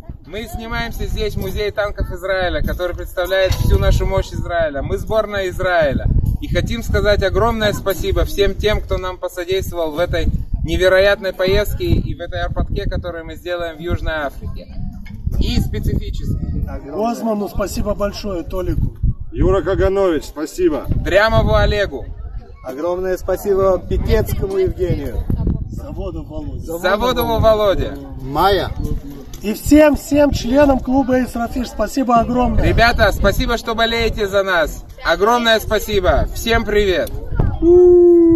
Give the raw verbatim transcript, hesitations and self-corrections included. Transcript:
Мы снимаемся здесь в музее танков Израиля, который представляет всю нашу мощь Израиля. Мы сборная Израиля. И хотим сказать огромное спасибо всем тем, кто нам посодействовал в этой невероятной поездке и в этой арпадке, которую мы сделаем в Южной Африке. И специфически. Осману спасибо большое, Толику. Юра Каганович, спасибо. Дрямову Олегу. Огромное спасибо Пикетскому Евгению. Заводову Володе. Заводову Володе. Майя. И всем-всем членам клуба Исрафиш спасибо огромное. Ребята, спасибо, что болеете за нас. Огромное спасибо. Всем привет. У-у-у.